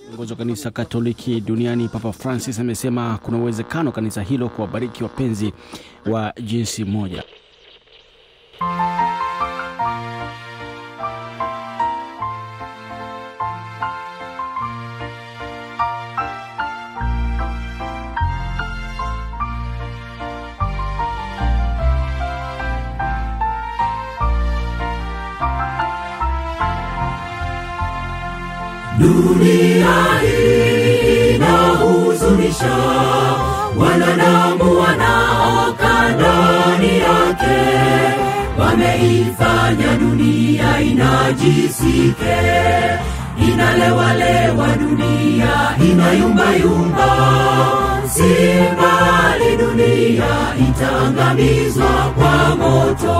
Kiongozi wa kanisa Katoliki duniani Papa Francis amesema kuna uwezekano kanisa hilo kuwabariki wapenzi wa jinsi moja. Dunia hii inahuzunisha, wanadamu wanaokaa ndani yake wameifanya dunia inajisike, inalewalewa dunia, inayumbayumba, si mbali dunia itaangamizwa kwa moto.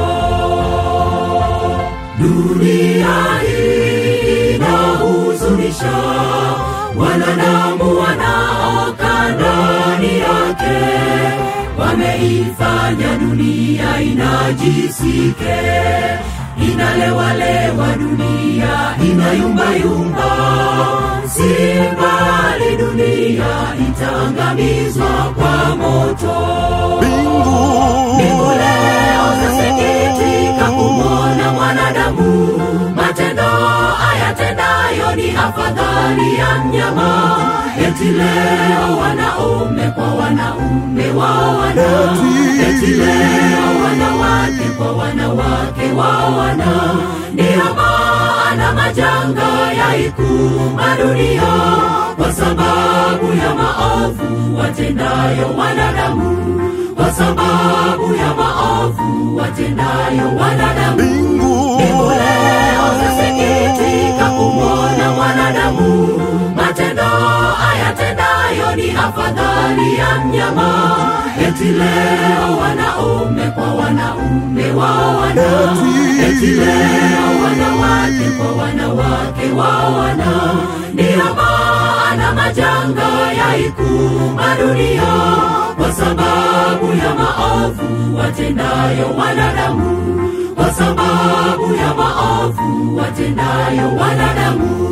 Dunia hii inahuzunisha, wanadamu wanaokaa ndani yake wameifanya dunia inajisike, inalewalewa dunia, inayumbayumba, si mbali dunia itaangamizwa kwa moto. Mbingu leo zasikitika kumwona mwanadamu, matendo ayatendayo ni afadhali ya mnyama. Eti leo wanaume kwa wanaume waoana, eti leo wanawake kwa wanawake waoana. Ndiyo maana majanga yaikumba dunia, kwa sababu ya maovu watendayo wanadamu, kwa sababu ya maovu watendayo wanadamu. Mbingu leo zasikitika kumwona mwanadamu, matendo ayatendayo ni afadhali ya mnyama. Eti leo wanaume kwa wanaume waoana, eti leo wanawake kwa wanawake waoana. Ndiyo maana majanga yaikumba dunia, kwa sababu ya maovu watendayo wanadamu, kwa sababu ya maovu watendayo wanadamu.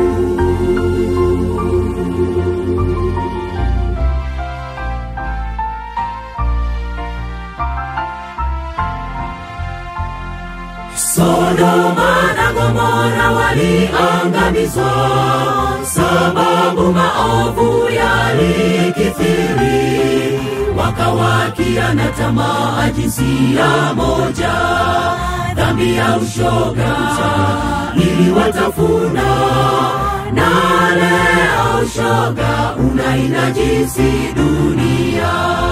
Sodoma na Gomora waliangamizwa, sababu maovu yalikithiri, wakawakia na tamaa jinsia moja. Dhambi ya ushoga iliwatafuna, na leo ushoga unainajisi dunia.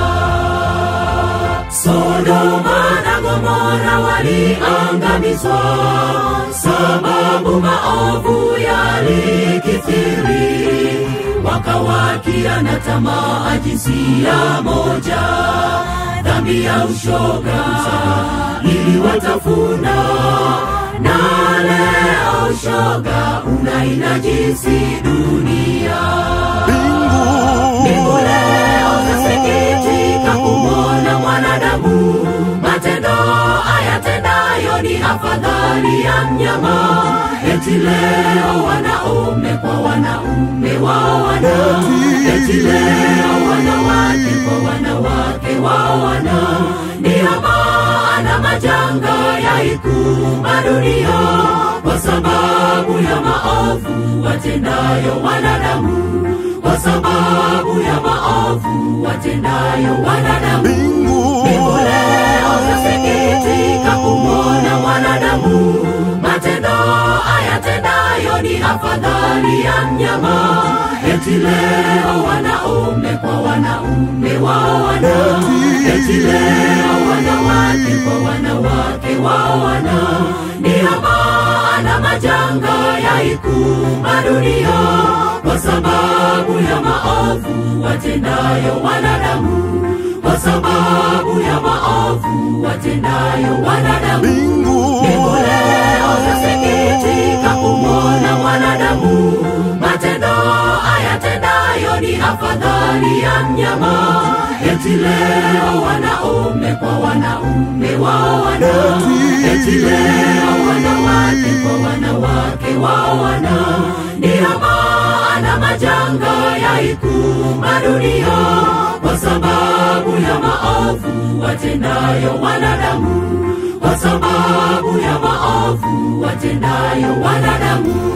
Sodoma na Gomora waliangamizwa, sababu maovu yalikithiri, wakawakia na tamaa jinsia moja. Dhambi ya ushoga iliwatafuna, na leo ushoga unainajisi dunia. Mbingu leo zasikitika kumwona mwanadamu, matendo ayatendayo ni afadhali ya mnyama. Eti leo wanaume kwa wanaume waoana, eti leo wanawake kwa wanawake waoana. Ndiyo maana majanga yaikumba dunia, kwa sababu ya maovu watendayo wanadamu, kwa sababu ya maovu watendayo wanadamu. Mbingu leo zasikitika kumwona mwanadamu, matendo ayatendayo ni afadhali ya mnyama. Eti leo wanaume kwa wanaume waoana, eti leo wanawake kwa wanawake waoana. Ndiyo maana majanga yaikumba dunia, kwa sababu ya maovu watendayo wanadamu, kwa sababu ya maovu watendayo wanadamu. Mbingu leo zasikitika kumwona mwanadamu, matendo ayatendayo ni afadhali ya mnyama. Eti leo wanaume kwa wanaume waoana, eti leo wanawake kwa wanawake waoana. Ndiyo maana na majanga yaikumba dunia, kwa sababu ya maovu watendayo wanadamu, kwa sababu ya maovu watendayo wanadamu.